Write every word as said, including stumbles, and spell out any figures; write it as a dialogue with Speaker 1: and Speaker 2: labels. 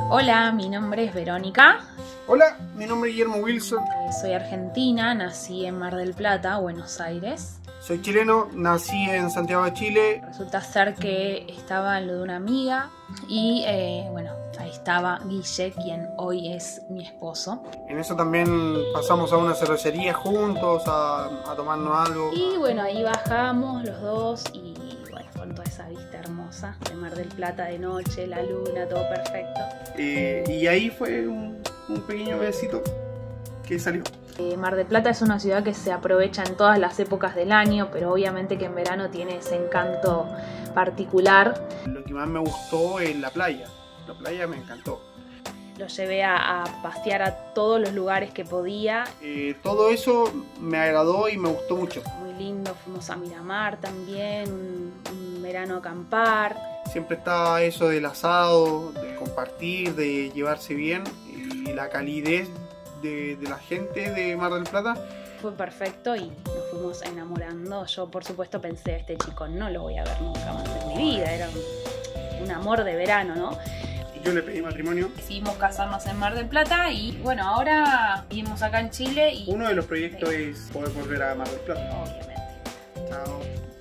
Speaker 1: Hola, mi nombre es Verónica.
Speaker 2: Hola, mi nombre es Guillermo Wilson.
Speaker 1: Eh, soy argentina, nací en Mar del Plata, Buenos Aires.
Speaker 2: Soy chileno, nací en Santiago de Chile.
Speaker 1: Resulta ser que estaba en lo de una amiga y eh, bueno, ahí estaba Guille, quien hoy es mi esposo.
Speaker 2: En eso también pasamos a una cervecería juntos, a, a tomarnos algo.
Speaker 1: Y bueno, ahí bajamos los dos y bueno, con toda esa vista hermosa de Mar del Plata de noche, la luna, todo perfecto.
Speaker 2: Eh, y ahí fue un, un pequeño besito que salió.
Speaker 1: Eh, Mar del Plata es una ciudad que se aprovecha en todas las épocas del año, pero obviamente que en verano tiene ese encanto particular.
Speaker 2: Lo que más me gustó es la playa. La playa me encantó.
Speaker 1: Lo llevé a, a pasear a todos los lugares que podía.
Speaker 2: Eh, todo eso me agradó y me gustó mucho.
Speaker 1: Muy lindo, fuimos a Miramar también, un, un verano a acampar.
Speaker 2: Siempre está eso del asado, de compartir, de llevarse bien, y la calidez de, de la gente de Mar del Plata.
Speaker 1: Fue perfecto y nos fuimos enamorando. Yo por supuesto pensé, este chico no lo voy a ver nunca más en mi vida, era un, un amor de verano, ¿no?
Speaker 2: Yo le pedí matrimonio.
Speaker 1: Decidimos casarnos en Mar del Plata y bueno, ahora vivimos acá en Chile y...
Speaker 2: Uno de los proyectos es poder volver a Mar del Plata.
Speaker 1: Obviamente.
Speaker 2: Chao.